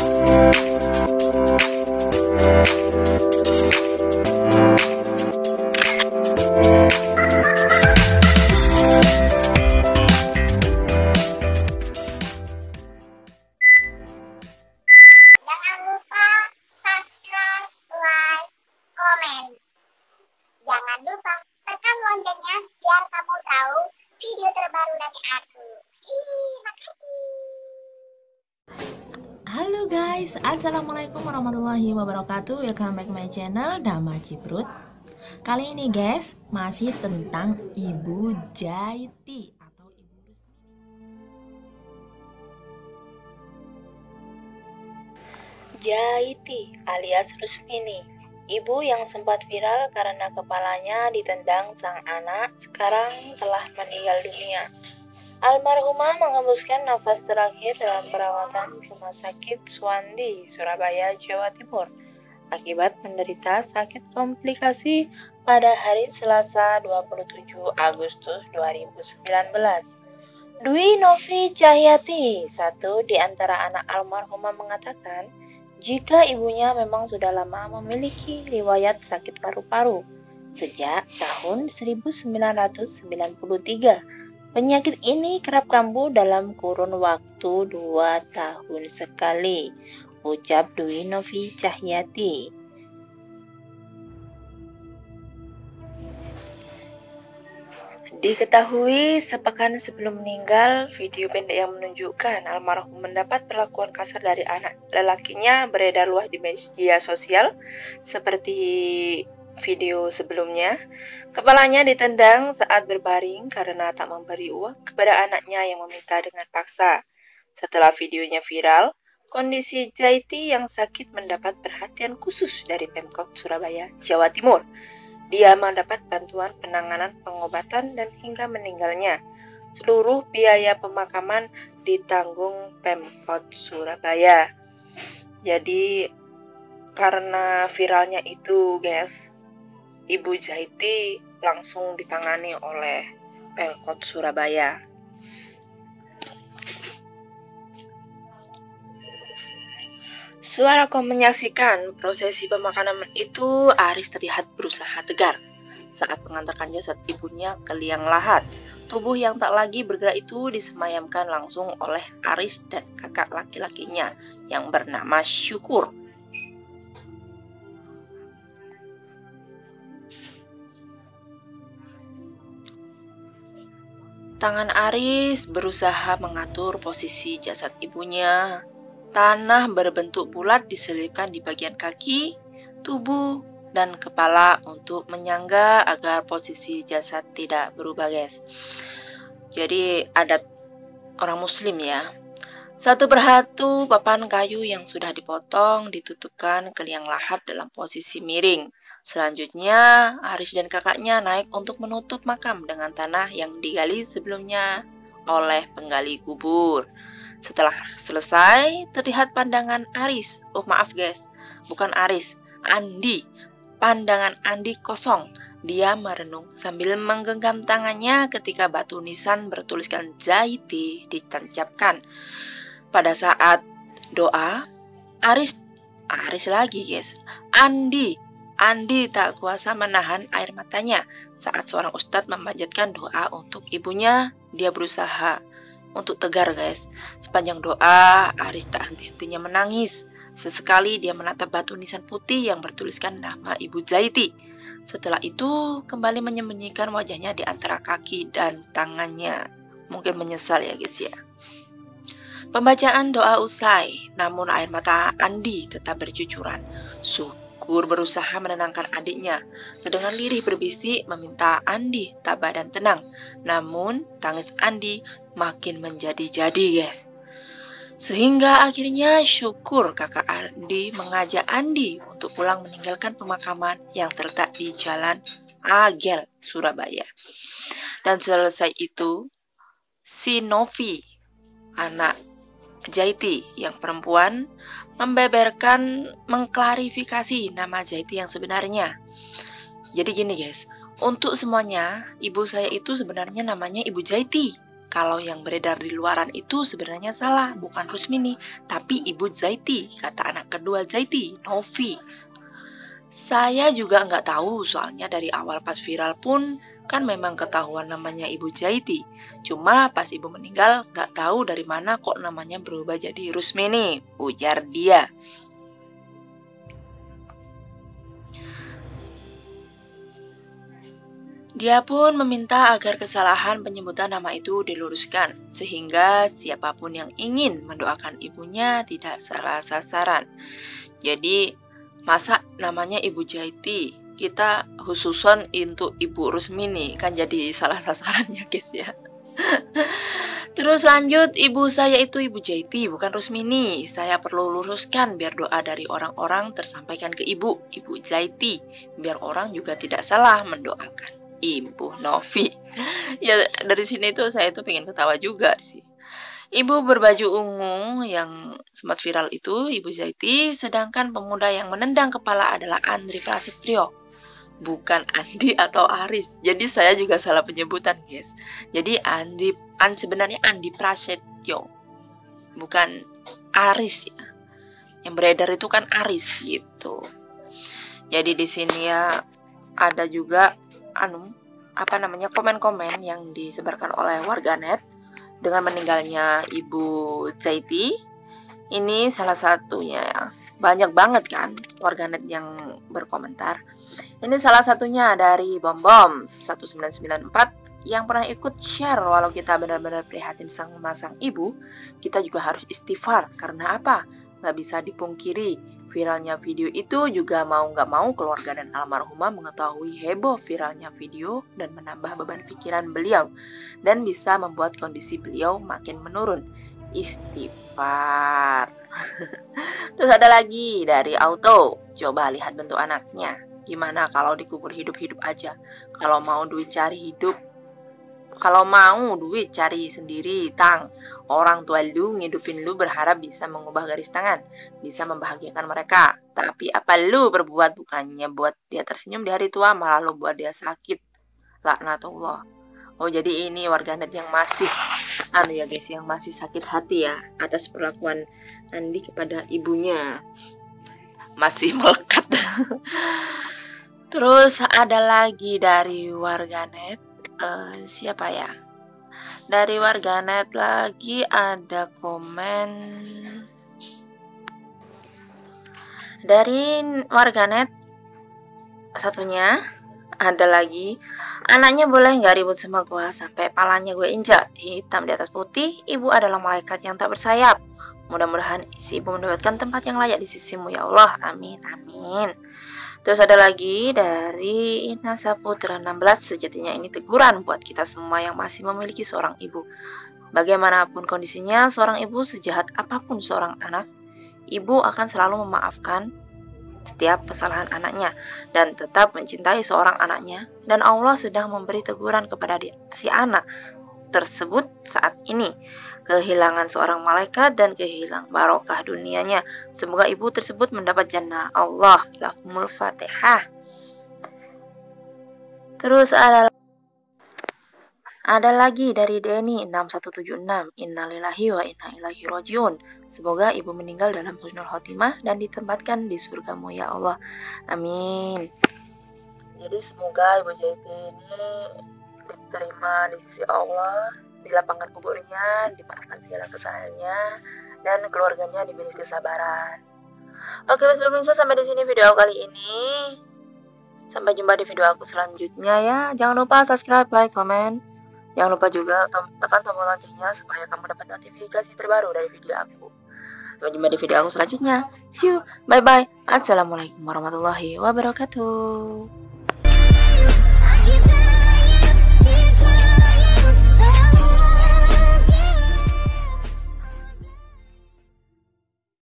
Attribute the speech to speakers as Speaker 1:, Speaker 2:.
Speaker 1: Jangan lupa subscribe, like, komen. Jangan lupa tekan loncengnya biar kamu tahu video terbaru dari aku. Makasih.
Speaker 2: Halo guys, assalamualaikum warahmatullahi wabarakatuh. Welcome back my channel Dama Ciprut. Kali ini guys, masih tentang Ibu Jaiti atau Ibu Rusmini.
Speaker 3: Jaiti alias Rusmini, ibu yang sempat viral karena kepalanya ditendang sang anak, sekarang telah meninggal dunia. Almarhumah mengembuskan nafas terakhir dalam perawatan Rumah Sakit Suwandi, Surabaya, Jawa Timur, akibat menderita sakit komplikasi pada hari Selasa 27 Agustus 2019. Dwi Novi Cahyati, satu di antara anak almarhumah, mengatakan jika ibunya memang sudah lama memiliki riwayat sakit paru-paru sejak tahun 1993. Penyakit ini kerap kambuh dalam kurun waktu 2 tahun sekali, ucap Dwi Novi Cahyati. Diketahui sepekan sebelum meninggal, video pendek yang menunjukkan almarhum mendapat perlakuan kasar dari anak lelakinya beredar luas di media sosial seperti video sebelumnya. Kepalanya ditendang saat berbaring karena tak memberi uang kepada anaknya yang meminta dengan paksa. Setelah videonya viral, kondisi Jaiti yang sakit mendapat perhatian khusus dari Pemkot Surabaya, Jawa Timur. Dia mendapat bantuan penanganan pengobatan dan hingga meninggalnya. Seluruh biaya pemakaman ditanggung Pemkot Surabaya. Jadi karena viralnya itu guys, Ibu Jaiti langsung ditangani oleh Pemkot Surabaya. Suaraku menyaksikan prosesi pemakaman itu, Aris terlihat berusaha tegar saat mengantarkan jasad ibunya ke liang lahat. Tubuh yang tak lagi bergerak itu disemayamkan langsung oleh Aris dan kakak laki-lakinya yang bernama Syukur. Tangan Aris berusaha mengatur posisi jasad ibunya. Tanah berbentuk bulat diselipkan di bagian kaki, tubuh, dan kepala untuk menyangga agar posisi jasad tidak berubah guys. Jadi adat orang muslim ya. Satu persatu papan kayu yang sudah dipotong ditutupkan ke liang lahat dalam posisi miring. Selanjutnya, Aris dan kakaknya naik untuk menutup makam dengan tanah yang digali sebelumnya oleh penggali kubur. Setelah selesai, terlihat pandangan Aris. Oh maaf guys, bukan Aris, Andi. Pandangan Andi kosong. Dia merenung sambil menggenggam tangannya ketika batu nisan bertuliskan Jaiti ditancapkan. Pada saat doa, Aris lagi guys. Andi tak kuasa menahan air matanya saat seorang ustadz memanjatkan doa untuk ibunya. Dia berusaha untuk tegar guys. Sepanjang doa, Aris tak henti-hentinya menangis. Sesekali dia menatap batu nisan putih yang bertuliskan nama Ibu Jaiti. Setelah itu, kembali menyembunyikan wajahnya di antara kaki dan tangannya. Mungkin menyesal ya guys ya. Pembacaan doa usai, namun air mata Andi tetap bercucuran. Syukur berusaha menenangkan adiknya. Dengan lirih berbisik meminta Andi tabah dan tenang. Namun, tangis Andi makin menjadi-jadi guys. Sehingga akhirnya Syukur kakak Andi mengajak Andi untuk pulang meninggalkan pemakaman yang terletak di Jalan Agel, Surabaya. Dan selesai itu, si Novi, anak Jaiti yang perempuan, membeberkan mengklarifikasi nama Jaiti yang sebenarnya. Jadi gini guys, untuk semuanya, ibu saya itu sebenarnya namanya Ibu Jaiti. kalau yang beredar di luaran itu sebenarnya salah, bukan Rusmini, tapi Ibu Zaiti, kata anak kedua Zaiti, Novi. Saya juga nggak tahu, soalnya dari awal pas viral pun kan memang ketahuan namanya Ibu Zaiti. Cuma pas ibu meninggal nggak tahu dari mana kok namanya berubah jadi Rusmini, ujar dia. Dia pun meminta agar kesalahan penyebutan nama itu diluruskan, sehingga siapapun yang ingin mendoakan ibunya tidak salah sasaran. Jadi, masa namanya Ibu Zaiti, kita khususan untuk Ibu Rusmini, kan jadi salah sasaran ya guys ya. Terus lanjut, ibu saya itu Ibu Zaiti, bukan Rusmini. Saya perlu luruskan biar doa dari orang-orang tersampaikan ke Ibu Zaiti, biar orang juga tidak salah mendoakan Ibu Novi. Ya dari sini tuh saya tuh pengen ketawa juga sih. Ibu berbaju ungu yang sempat viral itu Ibu Zaiti, sedangkan pemuda yang menendang kepala adalah Andri Prasetyo, bukan Andi atau Aris. Jadi saya juga salah penyebutan guys. Jadi sebenarnya Andi Prasetyo, bukan Aris ya. Yang beredar itu kan Aris gitu. Jadi di sini ya ada juga komen-komen yang disebarkan oleh warganet dengan meninggalnya Ibu Zaiti. Ini salah satunya ya. Banyak banget kan warganet yang berkomentar. Ini salah satunya dari Bom 1994 yang pernah ikut share. Walau kita benar-benar prihatin sama sang ibu, kita juga harus istighfar. Karena apa? Nggak bisa dipungkiri, viralnya video itu juga mau nggak mau keluarga dan almarhumah mengetahui heboh viralnya video dan menambah beban pikiran beliau dan bisa membuat kondisi beliau makin menurun. Istighfar. Terus ada lagi dari Auto, coba lihat bentuk anaknya. Gimana kalau dikubur hidup-hidup aja? Kalau mau duit cari sendiri, Tang. Orang tua lu ngidupin lu berharap bisa mengubah garis tangan, bisa membahagiakan mereka. Tapi apa lu berbuat bukannya buat dia tersenyum di hari tua, malah lu buat dia sakit. Laknatullah. Oh, jadi ini warganet yang masih ya guys, yang masih sakit hati ya atas perlakuan Andi kepada ibunya. Masih melekat. Terus ada lagi dari warganet, siapa ya? Dari warganet lagi ada komen dari warganet satunya. Ada lagi, anaknya boleh nggak ribut sama gue sampai palanya gue injak, hitam di atas putih. Ibu adalah malaikat yang tak bersayap. Mudah-mudahan si ibu mendapatkan tempat yang layak di sisimu ya Allah. Amin, amin. Terus ada lagi dari Ina Saputra 16, sejatinya ini teguran buat kita semua yang masih memiliki seorang ibu. Bagaimanapun kondisinya, seorang ibu sejahat apapun seorang anak, ibu akan selalu memaafkan setiap kesalahan anaknya dan tetap mencintai seorang anaknya, dan Allah sedang memberi teguran kepada si anak tersebut saat ini, kehilangan seorang malaikat dan kehilangan barokah dunianya. Semoga ibu tersebut mendapat jannah Allah. Lahumul Fatihah. Terus ada lagi dari Denny 6176, innalillahi wa inna ilaihi rajiun. Semoga ibu meninggal dalam husnul khotimah dan ditempatkan di surgamu ya Allah. Amin. Jadi semoga Ibu Zaiti ini diterima di sisi Allah, dilapangkan kuburnya, dimaafkan segala kesalahannya, dan keluarganya diberi kesabaran. Oke, pemirsa, sampai di sini video kali ini. Sampai jumpa di video aku selanjutnya ya. Jangan lupa subscribe, like, comment. Jangan lupa juga tekan tombol loncengnya supaya kamu dapat notifikasi terbaru dari video aku. Sampai jumpa di video aku selanjutnya. See you, bye-bye. Assalamualaikum warahmatullahi wabarakatuh.